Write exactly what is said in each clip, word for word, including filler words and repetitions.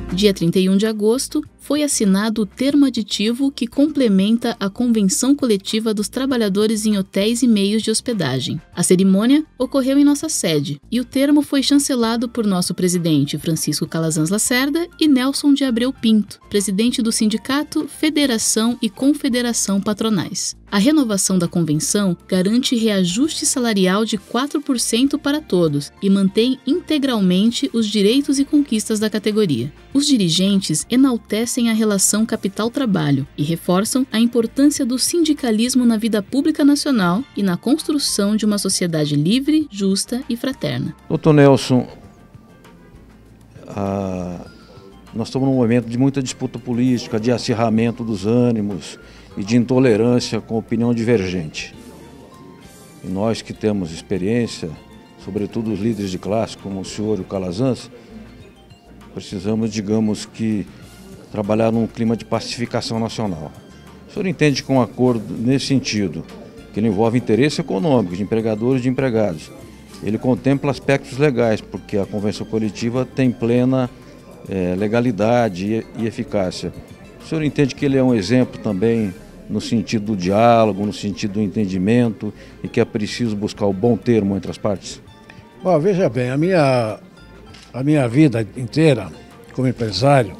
Dia trinta e um de agosto, foi assinado o termo aditivo que complementa a Convenção Coletiva dos Trabalhadores em Hotéis e Meios de Hospedagem. A cerimônia ocorreu em nossa sede e o termo foi chancelado por nosso presidente Francisco Calazans Lacerda e Nelson de Abreu Pinto, presidente do Sindicato, Federação e Confederação Patronais. A renovação da convenção garante reajuste salarial de quatro por cento para todos e mantém integralmente os direitos e conquistas da categoria. Os dirigentes enaltecem a relação capital-trabalho e reforçam a importância do sindicalismo na vida pública nacional e na construção de uma sociedade livre, justa e fraterna. Doutor Nelson, a... nós estamos num momento de muita disputa política, de acirramento dos ânimos e de intolerância com opinião divergente. E nós que temos experiência, sobretudo os líderes de classe, como o senhor e o Calazans, precisamos, digamos que, trabalhar num clima de pacificação nacional. O senhor entende que um acordo nesse sentido, que ele envolve interesse econômico de empregadores e de empregados, ele contempla aspectos legais, porque a convenção coletiva tem plena é, legalidade e, e eficácia. O senhor entende que ele é um exemplo também no sentido do diálogo, no sentido do entendimento e que é preciso buscar o bom termo entre as partes? Bom, veja bem, a minha, a minha vida inteira como empresário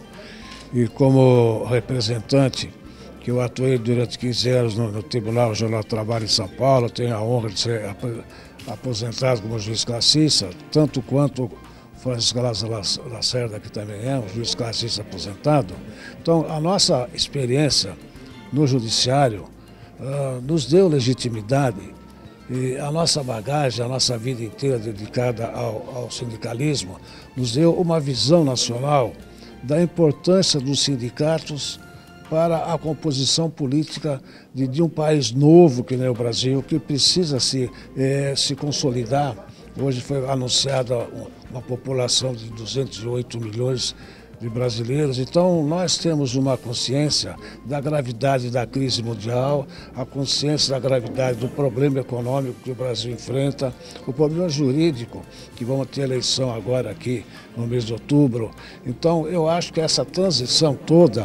e como representante, que eu atuei durante quinze anos no, no Tribunal Regional do Trabalho em São Paulo, tenho a honra de ser aposentado como juiz classista, tanto quanto Francisco Calazans Lacerda, que também é um juiz classista aposentado. Então, a nossa experiência no judiciário uh, nos deu legitimidade e a nossa bagagem, a nossa vida inteira dedicada ao, ao sindicalismo, nos deu uma visão nacional da importância dos sindicatos para a composição política de, de um país novo que nem o Brasil, que precisa se, eh, se consolidar. Hoje foi anunciada uma população de duzentos e oito milhões de brasileiros, então nós temos uma consciência da gravidade da crise mundial, a consciência da gravidade do problema econômico que o Brasil enfrenta, o problema jurídico, que vamos ter eleição agora aqui no mês de outubro. Então eu acho que essa transição toda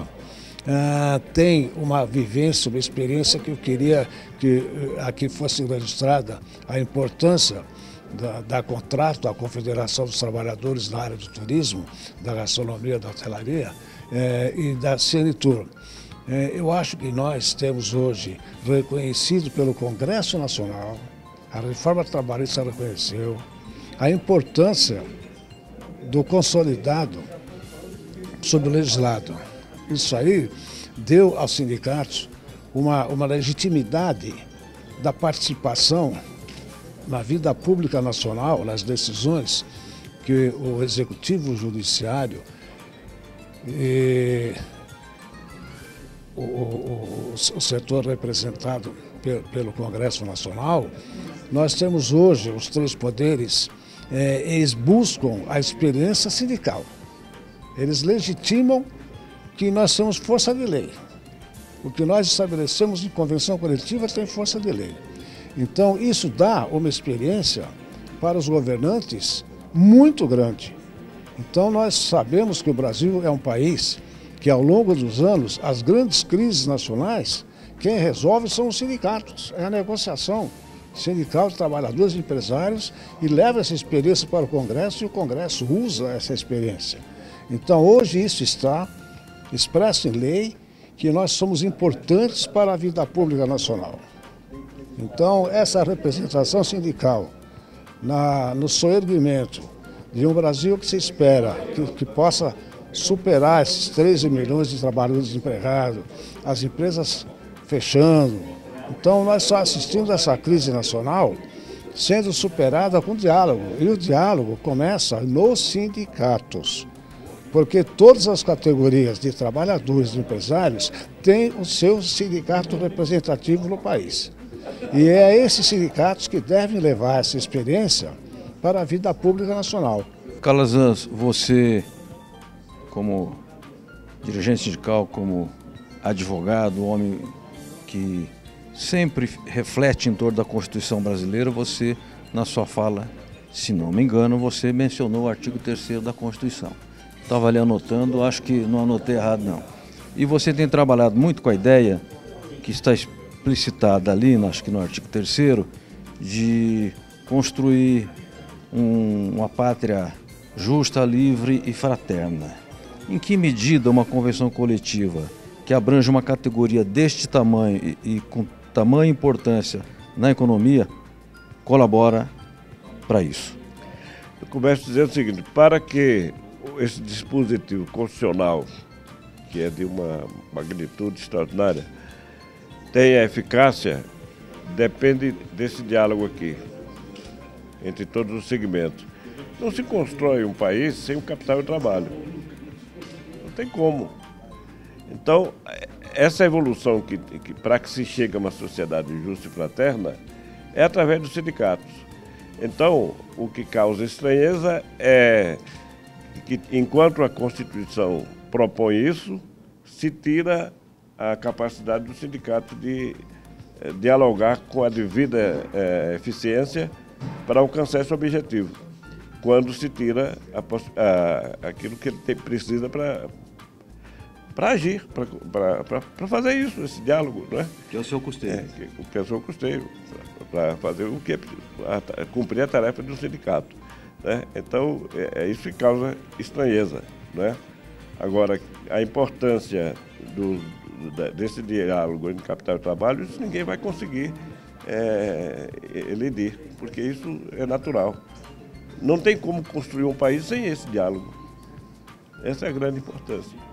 uh, tem uma vivência, uma experiência que eu queria que uh, aqui fosse registrada, a importância Da, da contrato da Confederação dos Trabalhadores na área do turismo, da gastronomia, da hotelaria eh, e da Senitur. Eh, eu acho que nós temos hoje reconhecido pelo Congresso Nacional, a reforma trabalhista reconheceu, a importância do consolidado sobre o legislado. Isso aí deu aos sindicatos uma, uma legitimidade da participação na vida pública nacional, nas decisões que o Executivo, o Judiciário e o, o, o setor representado pelo, pelo Congresso Nacional, nós temos hoje os três poderes, é, eles buscam a experiência sindical. Eles legitimam que nós somos força de lei. O que nós estabelecemos em convenção coletiva tem força de lei. Então, isso dá uma experiência para os governantes muito grande. Então, nós sabemos que o Brasil é um país que, ao longo dos anos, as grandes crises nacionais, quem resolve são os sindicatos, é a negociação sindical de trabalhadores e empresários e leva essa experiência para o Congresso e o Congresso usa essa experiência. Então, hoje isso está expresso em lei que nós somos importantes para a vida pública nacional. Então, essa representação sindical na, no soerguimento de um Brasil que se espera que, que possa superar esses treze milhões de trabalhadores desempregados, as empresas fechando. Então, nós só assistimos a essa crise nacional sendo superada com diálogo. E o diálogo começa nos sindicatos, porque todas as categorias de trabalhadores e empresários têm o seu sindicato representativo no país. E é esses sindicatos que devem levar essa experiência para a vida pública nacional. Calazans, você, como dirigente sindical, como advogado, homem que sempre reflete em torno da Constituição brasileira, você, na sua fala, se não me engano, você mencionou o artigo terceiro da Constituição, Estava ali anotando, acho que não anotei errado não. E você tem trabalhado muito com a ideia que está explicitada ali, acho que no artigo terceiro, de construir um, uma pátria justa, livre e fraterna. Em que medida uma convenção coletiva que abrange uma categoria deste tamanho e, e com tamanha importância na economia colabora para isso? Eu começo dizendo o seguinte: para que esse dispositivo constitucional, que é de uma magnitude extraordinária, tenha eficácia, depende desse diálogo aqui, entre todos os segmentos. Não se constrói um país sem o capital e o trabalho. Não tem como. Então, essa evolução que, que para que se chegue a uma sociedade justa e fraterna é através dos sindicatos. Então, o que causa estranheza é que, enquanto a Constituição propõe isso, se tira a capacidade do sindicato de eh, dialogar com a devida eh, eficiência para alcançar esse objetivo, quando se tira a, a, aquilo que ele tem, precisa para para agir, para fazer isso, esse diálogo, não é? Que é o seu custeio. É, que, que é o seu custeio, para fazer o que é, a, cumprir a tarefa do sindicato, né? Então, é, é isso que causa estranheza, né? Agora, a importância do, desse diálogo entre capital e trabalho, isso ninguém vai conseguir é, elidir, porque isso é natural. Não tem como construir um país sem esse diálogo. Essa é a grande importância.